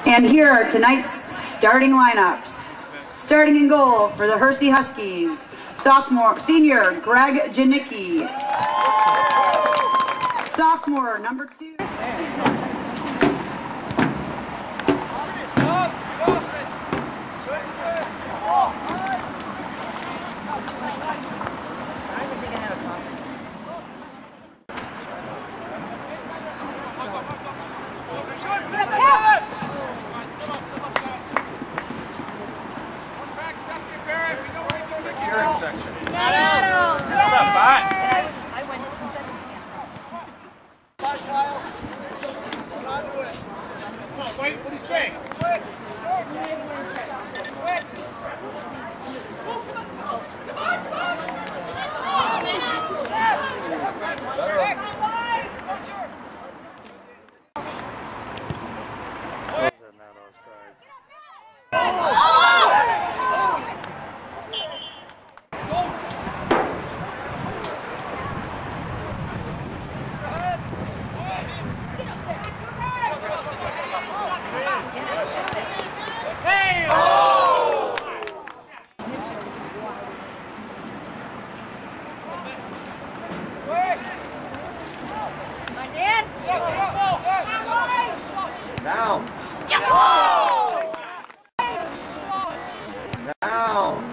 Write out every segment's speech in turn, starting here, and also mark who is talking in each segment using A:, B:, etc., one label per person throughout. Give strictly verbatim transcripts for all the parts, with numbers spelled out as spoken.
A: And here are tonight's starting lineups. Starting in goal for the Hersey Huskies, sophomore, senior Greg Janicki. Sophomore, number two.
B: Down. Down.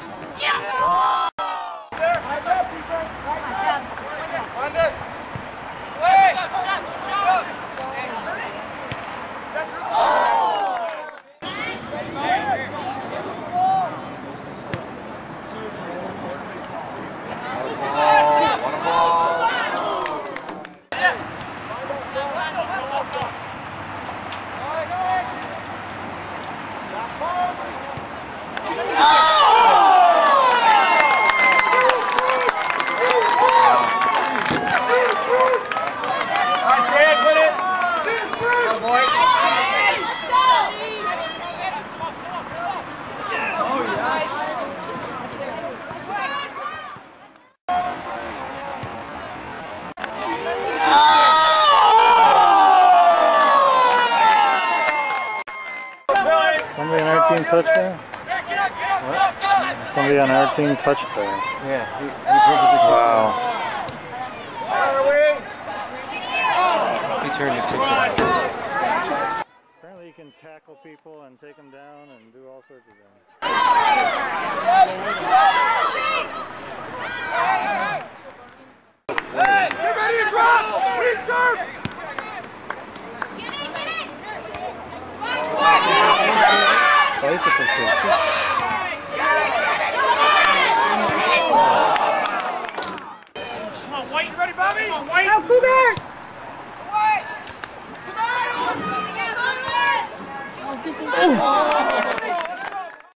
C: Somebody on our team touched there? What? Somebody on our team touched there.
B: Yeah, he, he purposely
C: wow.
B: He turned his kick down.
C: Apparently you can tackle people and take them down and do all sorts of things.
D: Hey, get ready to drop! Please serve!
C: Bicycle kick.
D: Come on, White, you ready, Bobby? Come on, White!
A: Go Cougars!
D: White! Come on!